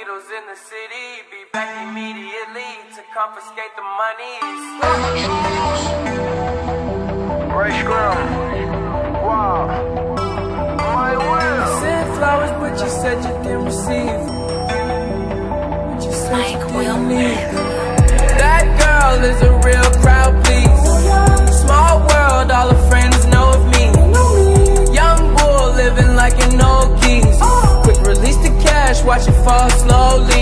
needles in the city. Be back immediately to confiscate the monies. Ray Scrum. Wow. My will. Sent flowers, but you said you didn't receive. But you said you didn't need. That girl is a real crowd, please. Small world, all her friends know of me. Young bull living like an old geese. Quick release the cash, watch it fall slowly.